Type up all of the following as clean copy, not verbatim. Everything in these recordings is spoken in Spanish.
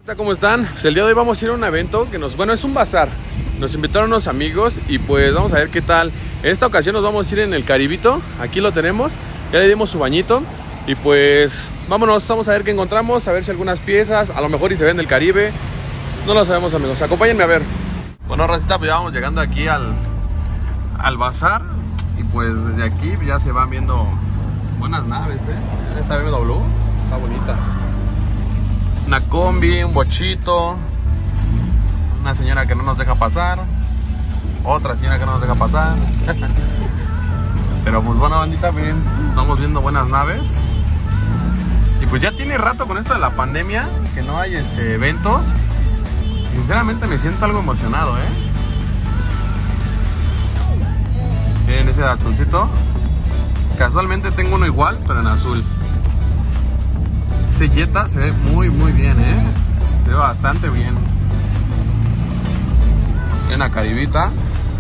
¿Cómo están? Pues el día de hoy vamos a ir a un evento que bueno, es un bazar. Nos invitaron unos amigos y pues vamos a ver qué tal. En esta ocasión nos vamos a ir en el Caribito. Aquí lo tenemos, ya le dimos su bañito. Y pues vámonos, vamos a ver qué encontramos, a ver si algunas piezas, a lo mejor y se ven del Caribe. No lo sabemos, amigos, acompáñenme a ver. Bueno, racita, pues ya vamos llegando aquí al bazar. Y pues desde aquí ya se van viendo buenas naves, Esta BMW está bonita. Una combi, un bochito, una señora que no nos deja pasar, otra señora que no nos deja pasar. Pero pues bueno, bandita, miren, estamos viendo buenas naves. Y pues ya tiene rato con esto de la pandemia que no hay eventos. Sinceramente me siento algo emocionado, Miren ese Datsuncito. Casualmente tengo uno igual, pero en azul. Ese Jetta se ve muy bien, se ve bastante bien. Hay una Caribita.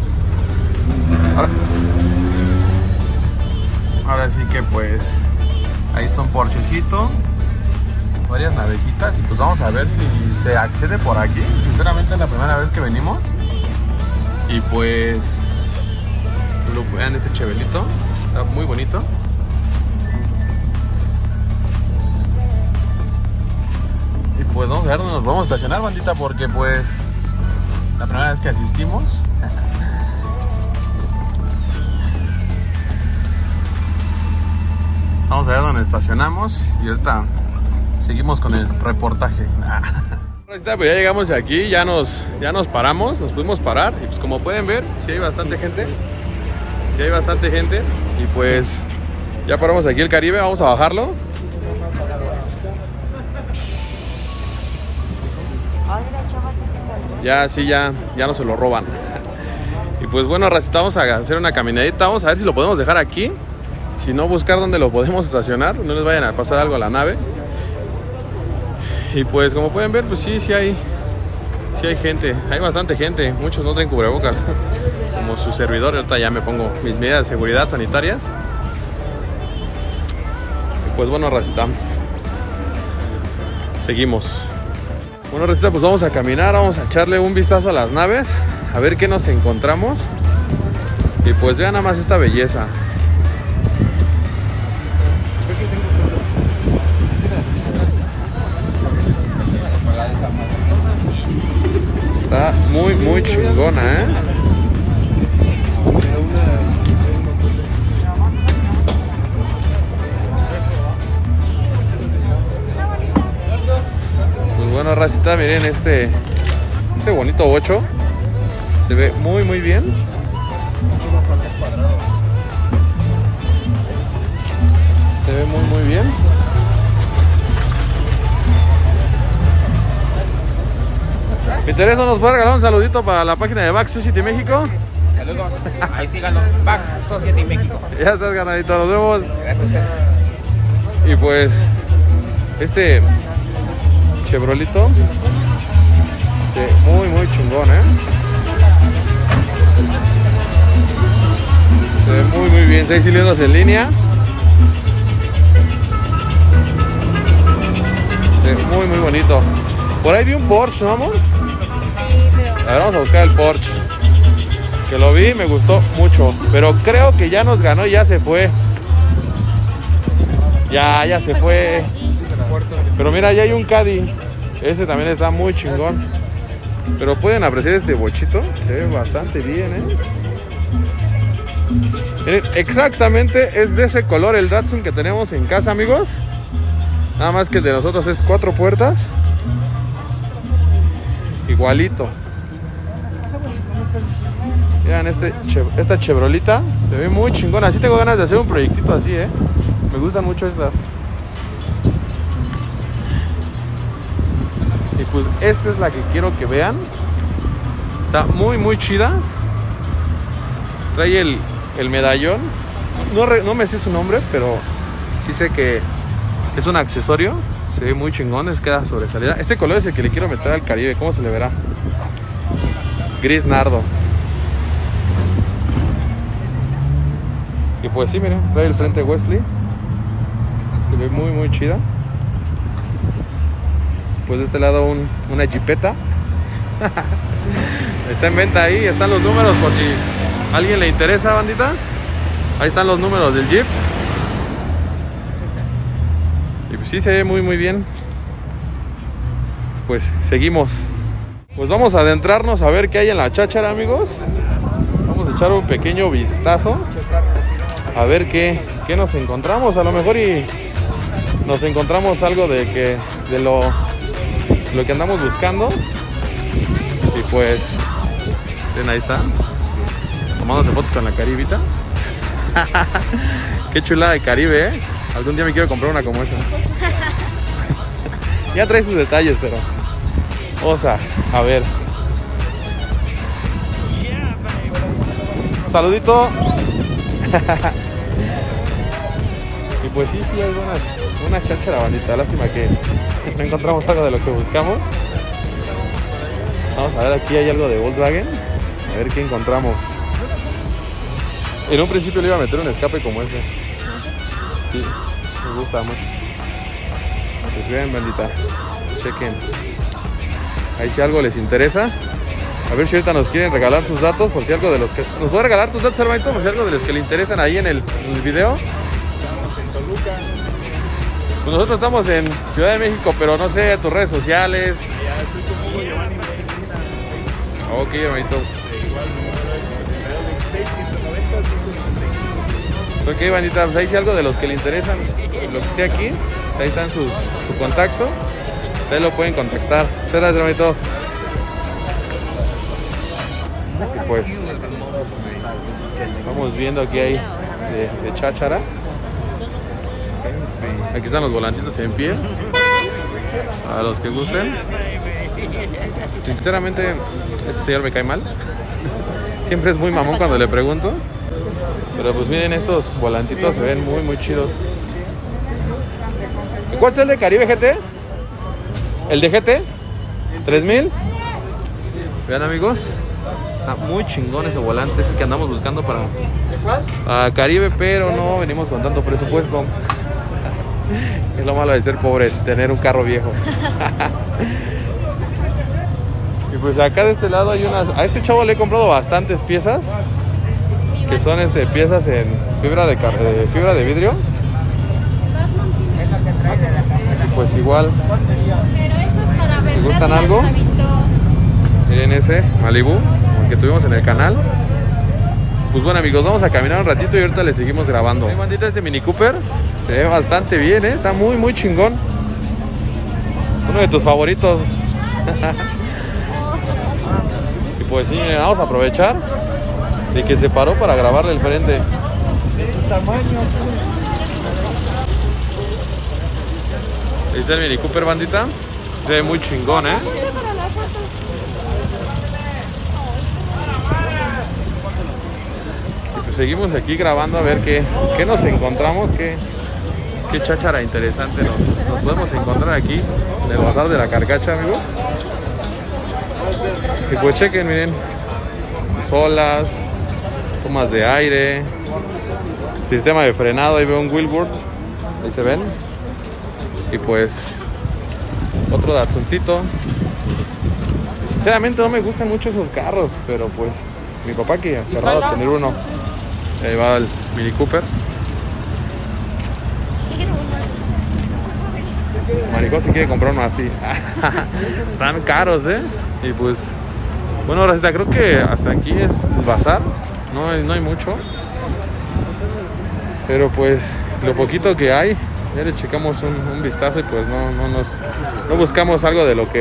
Ahora sí que pues ahí está un Porschecito, varias navecitas y pues vamos a ver si se accede por aquí. Sinceramente es la primera vez que venimos. Y pues vean este chevelito, está muy bonito. Y pues vamos a ver dónde nos vamos a estacionar, bandita, porque pues la primera vez que asistimos. Vamos a ver dónde estacionamos y ahorita seguimos con el reportaje. Pues ya llegamos aquí, ya nos paramos, nos pudimos parar y pues como pueden ver, sí hay bastante gente. Sí hay bastante gente y pues ya paramos aquí el Caribe, vamos a bajarlo. Ya, sí, ya no se lo roban. Y pues bueno, racita, vamos a hacer una caminadita, vamos a ver si lo podemos dejar aquí. Si no, buscar dónde lo podemos estacionar, no les vayan a pasar algo a la nave. Y pues como pueden ver, pues sí hay gente, hay bastante gente, muchos no traen cubrebocas. Como su servidor, ahorita ya me pongo mis medidas de seguridad sanitarias. Y pues bueno, racita, seguimos. Bueno, racita, pues vamos a caminar, vamos a echarle un vistazo a las naves, a ver qué nos encontramos. Y pues vean nada más esta belleza. Está muy chingona, Pues bueno, racita, miren este bonito bocho. Se ve muy bien. Se ve muy bien. Mi Teresa, ¿nos puede regalar un saludito para la página de Back Society México? Saludos, ahí síganos, Back Society México. Ya estás ganadito, nos vemos. Gracias. Y pues este Chevrolito muy chingón, Se ve muy bien, 6 cilindros en línea. Se ve muy bonito. Por ahí vi un Porsche, ¿no, amor? A ver, vamos a buscar el Porsche. Que lo vi, me gustó mucho. Pero creo que ya nos ganó y ya se fue. Ya se fue. Pero mira, ya hay un Caddy. Ese también está muy chingón. Pero pueden apreciar este bochito. Se ve bastante bien, Miren, exactamente es de ese color el Datsun que tenemos en casa, amigos. Nada más que el de nosotros es 4 puertas. Igualito. Miren esta Chevrolita. Se ve muy chingona. Así tengo ganas de hacer un proyectito así, Me gustan mucho estas. Y pues esta es la que quiero que vean. Está muy chida. Trae el medallón. No me sé su nombre, pero sí sé que es un accesorio. Se ve muy chingón, queda sobresalida. Este color es el que le quiero meter al Caribe. ¿Cómo se le verá? Gris nardo. Y pues sí, miren, trae el frente Wesley. Se ve muy chida. pues de este lado una Jeepeta. Está en venta ahí, están los números por si a alguien le interesa, bandita. Ahí están los números del Jeep. Y pues sí, se ve muy bien. Pues seguimos. Pues vamos a adentrarnos a ver qué hay en la cháchara, amigos. Vamos a echar un pequeño vistazo a ver qué nos encontramos. A lo mejor y nos encontramos algo de lo que andamos buscando. Y pues ven, ahí está, tomándose fotos con la Caribita. Qué chula de Caribe, ¿eh? Algún día me quiero comprar una como esa. Ya trae sus detalles, pero vamos a ver. Saludito. Y pues sí, hay una cháchara, bandita. Lástima que no encontramos algo de lo que buscamos. Vamos a ver, aquí hay algo de Volkswagen. A ver qué encontramos. En un principio le iba a meter un escape como ese. Sí, me gusta mucho. Pues vean, bandita, chequen. Ahí si algo les interesa. A ver si ahorita nos quieren regalar sus datos. Por si algo de los que... ¿Nos puede regalar tus datos, hermanito? Por si algo de los que le interesan ahí en el video. Pues nosotros estamos en Ciudad de México, pero no sé, tus redes sociales. Ok, hermanito. Ok, bandita, pues ahí si algo de los que le interesan, lo que esté aquí, ahí están su contacto. Ustedes lo pueden contactar. Muchas gracias, hermanito. Y pues vamos viendo aquí hay de cháchara. Aquí están los volantitos en pie. A los que gusten. Sinceramente, este señor me cae mal. Siempre es muy mamón cuando le pregunto. Pero pues miren, estos volantitos se ven muy chidos. ¿Cuál es el de Caribe GT? ¿El de GT? ¿3000? Vean, amigos, está muy chingón ese volante. Es el que andamos buscando para Caribe, pero no venimos con tanto presupuesto. Es lo malo de ser pobre, tener un carro viejo. Y pues acá de este lado hay unas... A este chavo le he comprado bastantes piezas, que son piezas en fibra de vidrio. Y pues igual, si gustan algo, miren ese Malibu que tuvimos en el canal. Pues bueno, amigos, vamos a caminar un ratito y ahorita le seguimos grabando. Bandita, este Mini Cooper se ve bastante bien, está muy chingón. Uno de tus favoritos. Y pues sí, miren, vamos a aprovechar de que se paró para grabarle el frente. De tu tamaño. Ahí está el Mini Cooper, bandita. Se ve muy chingón, Y pues seguimos aquí grabando a ver qué nos encontramos, qué cháchara interesante nos podemos encontrar aquí en el bazar de la Carcacha, amigos. Y pues chequen, miren, solas, tomas de aire, sistema de frenado. Ahí veo un Wilbur, ahí se ven. Y pues otro Datsuncito. Sinceramente no me gustan mucho esos carros, pero pues mi papá que aferrado a tener uno. Ahí va el Mini Cooper. Maricón si quiere comprar uno así. Están caros, Y pues bueno, Rosita, creo que hasta aquí es el bazar. No hay mucho, pero pues lo poquito que hay, ya le checamos un vistazo y pues no buscamos algo de lo que...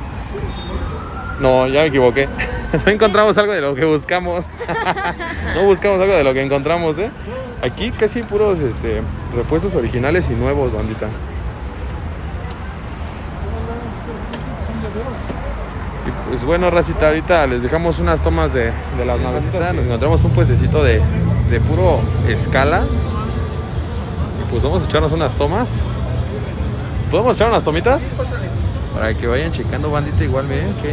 No, ya me equivoqué. No encontramos algo de lo que buscamos. No buscamos algo de lo que encontramos, Aquí casi puros repuestos originales y nuevos, bandita. Y pues bueno, racita, ahorita les dejamos unas tomas de las navecitas. Nos encontramos un puestecito de puro escala. Y pues vamos a echarnos unas tomas. ¿Podemos echar unas tomitas? Para que vayan checando, bandita. Igual miren que...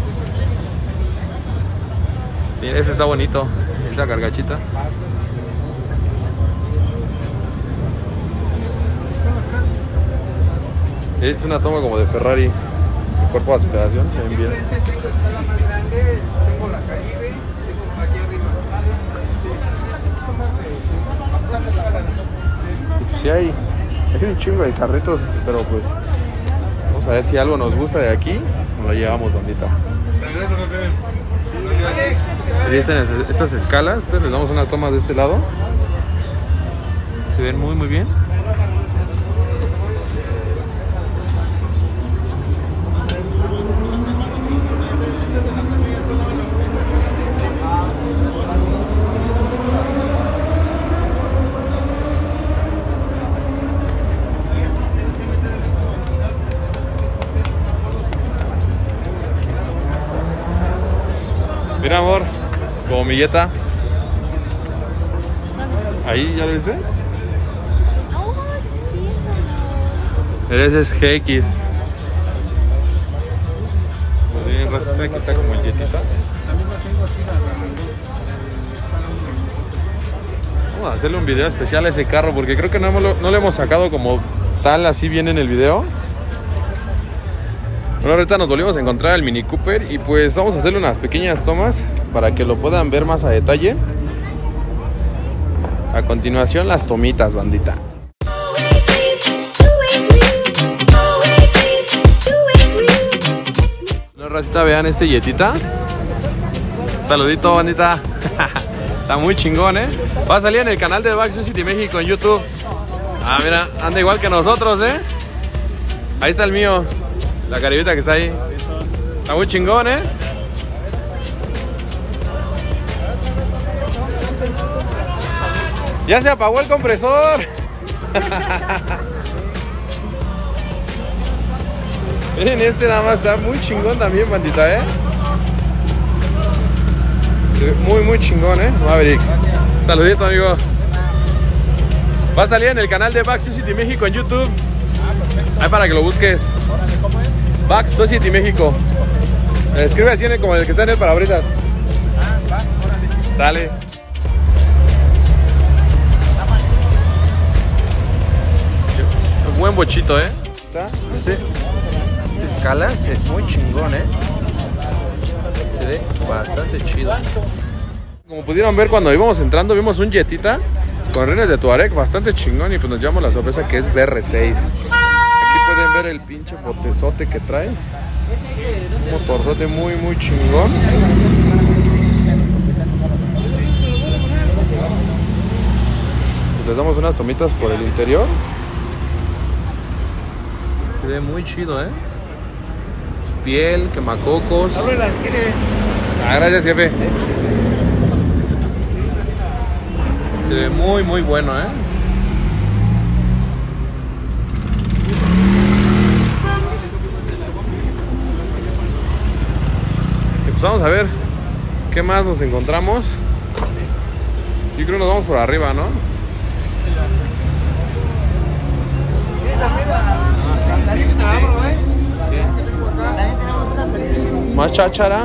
Miren, este está bonito. Esta cargachita. Es una toma como de Ferrari. El cuerpo de aceleración, se ven bien. Tengo escala más grande, tengo la Caribe, tengo aquí arriba. Sí, hay un chingo de carritos, pero pues vamos a ver si algo nos gusta de aquí. Nos lo llevamos, bandita. Ahí están estas escalas. Entonces les damos unas tomas de este lado. Se ven muy bien. Mira, amor, como mi Jetta. Ahí, ¿ya lo viste? Oh, sí, Ese es GX. Pues bien, resulta que está como el Jettita. Vamos a hacerle un video especial a ese carro porque creo que no lo hemos sacado como tal, así bien en el video. Bueno, ahorita nos volvimos a encontrar el Mini Cooper y pues vamos a hacerle unas pequeñas tomas para que lo puedan ver más a detalle. A continuación, las tomitas, bandita. Bueno, racita, vean este Jettita. Saludito, bandita. Está muy chingón, ¿eh? Va a salir en el canal de Back Society México en YouTube. Ah, mira, anda igual que nosotros, ¿eh? Ahí está el mío. La caribita que está ahí. Está muy chingón, ¿eh? Ya se apagó el compresor. Miren, este nada más está muy chingón también, bandita, ¿eh? Muy chingón, ¿eh? Maverick. Saludito, amigo. Va a salir en el canal de Back Society México en YouTube. Ahí para que lo busques. Back Society México. Escribe así como el que está en el parabrisas. Sale. Un buen bochito, ¿eh? Este escala se muy chingón, ¿eh? Se ve bastante chido. Como pudieron ver cuando íbamos entrando, vimos un Jettita con rines de Touareg bastante chingón y pues nos llevamos la sorpresa que es BR6. Aquí pueden ver el pinche botezote que trae. Un motorzote muy chingón. Pues les damos unas tomitas por el interior. Se ve muy chido, ¿eh? Piel, quemacocos. Ah, gracias, jefe. Se ve muy bueno, ¿eh? Y pues vamos a ver qué más nos encontramos. Yo creo que nos vamos por arriba, ¿no? Más cháchara.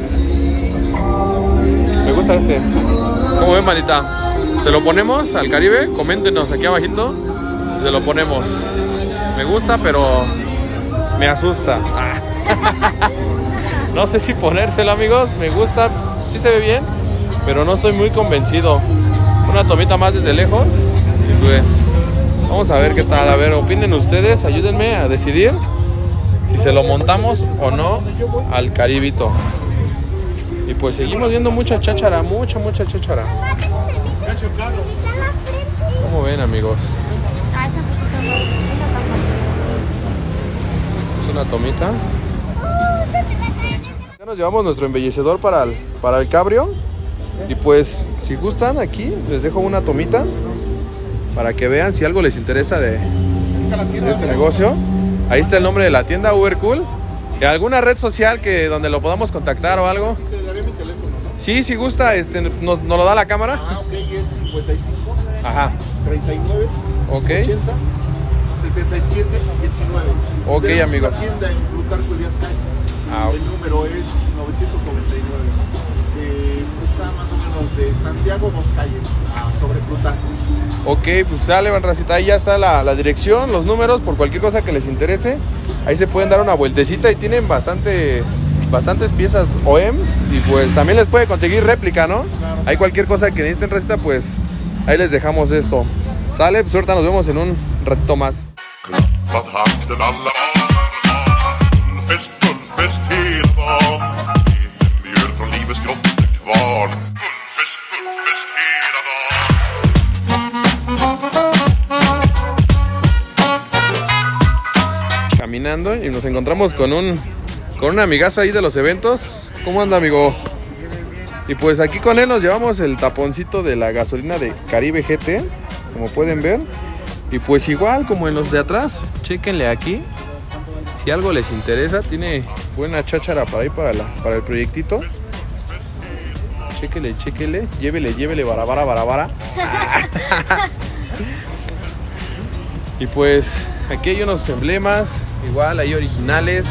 Me gusta este. ¿Cómo ven, manita? ¿Se lo ponemos al Caribe? Coméntenos aquí abajito si se lo ponemos. Me gusta, pero me asusta. No sé si ponérselo, amigos. Me gusta, sí se ve bien, pero no estoy muy convencido. Una tomita más desde lejos y pues vamos a ver qué tal. A ver, opinen ustedes, ayúdenme a decidir si se lo montamos o no al Caribito. Y pues seguimos viendo mucha cháchara, mucha cháchara. ¿Cómo ven, amigos? Ah, esa foto está buena. Esa está buena. Es una tomita. Ya nos llevamos nuestro embellecedor para el cabrio. Y pues, si gustan, aquí les dejo una tomita para que vean si algo les interesa de este negocio. Ahí está el nombre de la tienda, Ubercool. ¿Y alguna red social donde lo podamos contactar o algo? Sí, te daré mi teléfono, ¿no? Sí, si gusta, nos lo da la cámara. Ah, ok, es 55 Ajá. 39 Ok. 80 77 19. Ok, Tenemos amigos. una tienda en Plutarco Elías Calles. Ah, ok. El número es 999. está más o menos de Santiago, 2 calles, sobre Plutarco. Ok, pues sale, bandracita, ahí ya está la dirección, los números, por cualquier cosa que les interese. Ahí se pueden dar una vueltecita y tienen bastantes piezas OEM y pues también les puede conseguir réplica, ¿no? Claro. Hay cualquier cosa que necesiten, receta, pues ahí les dejamos esto. Sale, pues ahorita nos vemos en un ratito más. Vad hakten alla Gullfest hela dagen. Mjöl från livets grottekvarn. Gullfest hela dagen. Caminando y nos encontramos con un amigazo ahí de los eventos. ¿Cómo anda, amigo? Y pues aquí con él nos llevamos el taponcito de la gasolina de Caribe GT, como pueden ver. Y pues igual como en los de atrás, chéquenle aquí. Si algo les interesa, tiene buena cháchara para ir para el proyectito. Chéquele, llévele, barabara. Y pues aquí hay unos emblemas, igual hay originales.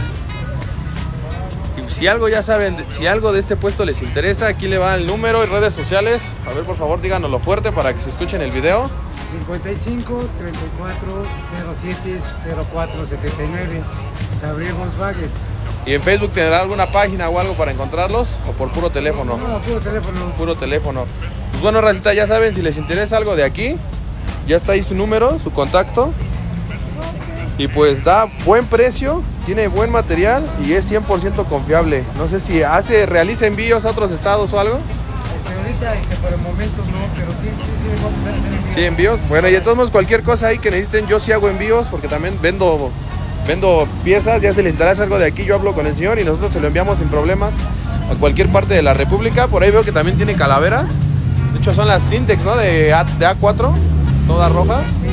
Y si algo ya saben, si algo de este puesto les interesa, aquí le va el número y redes sociales. A ver, por favor, díganoslo fuerte para que se escuchen el video. 55 34 07 04 79. Gabriel Volkswagen. ¿Y en Facebook tendrá alguna página o algo para encontrarlos? ¿O por puro teléfono? No, puro teléfono. Puro teléfono. Pues bueno, racita, ya saben, si les interesa algo de aquí, ya está ahí su número, su contacto. Y pues da buen precio, tiene buen material y es 100% confiable. No sé si realiza envíos a otros estados o algo. Ahorita por el momento no, pero sí vamos a hacer envíos. Sí, envíos. Bueno, y de todos modos, cualquier cosa ahí que necesiten, yo sí hago envíos porque también vendo piezas. Ya se le interesa algo de aquí, yo hablo con el señor y nosotros se lo enviamos sin problemas a cualquier parte de la República. Por ahí veo que también tiene calaveras. De hecho son las Tintex, ¿no? De A4, todas rojas. Sí,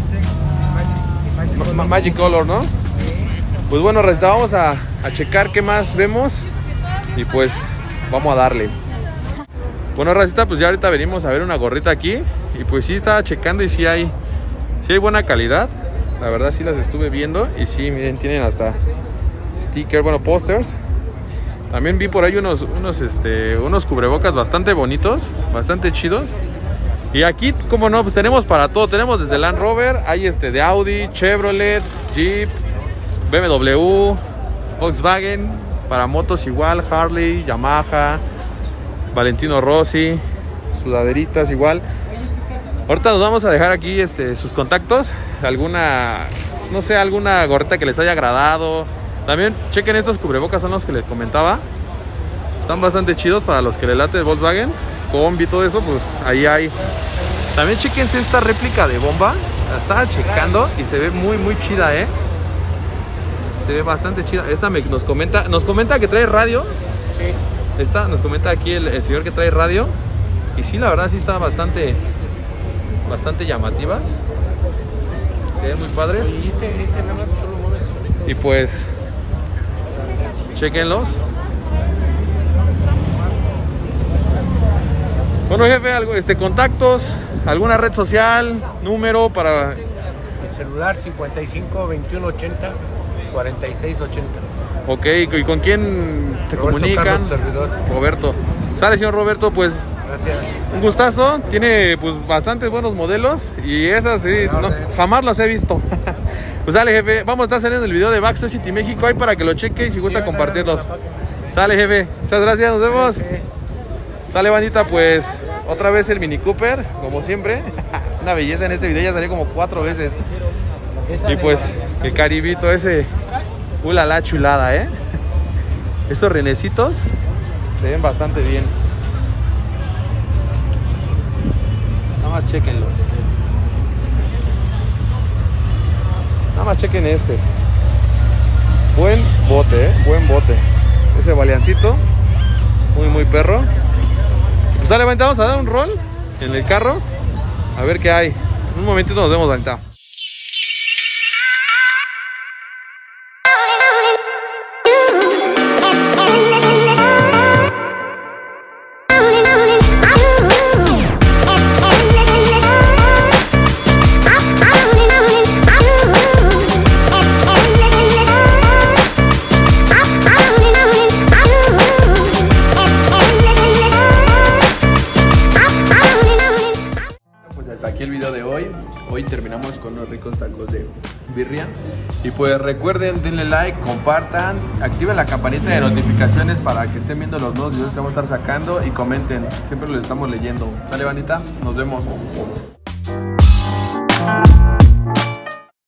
Magic Color, ¿no? Pues bueno, resta, vamos a checar qué más vemos y pues vamos a darle. Bueno, racita, pues ya ahorita venimos a ver una gorrita aquí y pues sí estaba checando y sí hay buena calidad. La verdad sí las estuve viendo y sí, miren, tienen hasta stickers, bueno, pósters. También vi por ahí unos cubrebocas bastante bonitos, bastante chidos. Y aquí, como no, pues tenemos para todo. Tenemos desde Land Rover, hay de Audi, Chevrolet, Jeep, BMW, Volkswagen, para motos igual, Harley, Yamaha, Valentino Rossi, sudaderitas igual. Ahorita nos vamos a dejar aquí sus contactos, alguna gorrita que les haya agradado. También chequen estos cubrebocas, son los que les comentaba. Están bastante chidos para los que le late Volkswagen, combi, todo eso, pues ahí hay. También chequense esta réplica de bomba. La estaba checando y se ve muy chida, se ve bastante chida. Esta nos comenta que trae radio. Sí. Esta nos comenta aquí el señor que trae radio. Y sí, la verdad sí está bastante llamativas. Se ven muy padres. Y ese nada más solo mueve solito. Y pues chequenlos. Bueno, jefe, algo, contactos, alguna red social, número para... Mi celular 55 21 80 46 80. Ok, ¿y con quién te Roberto comunican? Carlos, servidor. Roberto. Sale, señor Roberto, pues Gracias. un gustazo. Tiene pues bastantes buenos modelos y esas sí, jamás las he visto. Pues sale, jefe, vamos a estar saliendo el video de Back Society México ahí para que lo cheque y si gusta compartirlos. Sale, jefe, muchas gracias, nos vemos. Sale, bandita, pues otra vez el Mini Cooper, como siempre. Una belleza en este video, ya salió como 4 veces. Y pues el Caribito ese, la chulada, Esos renecitos se ven bastante bien. Nada más chequenlo. Nada más chequen este. Buen bote, buen bote. Ese baleancito, muy perro. Pues sale, vamos a dar un rol en el carro. A ver qué hay. En un momentito nos vemos, ahorita. hasta aquí el video de hoy. Hoy terminamos con unos ricos tacos de birria. Y pues recuerden, denle like, compartan, activen la campanita de notificaciones para que estén viendo los nuevos videos que vamos a estar sacando y comenten. Siempre los estamos leyendo. ¿Sale, bandita? Nos vemos.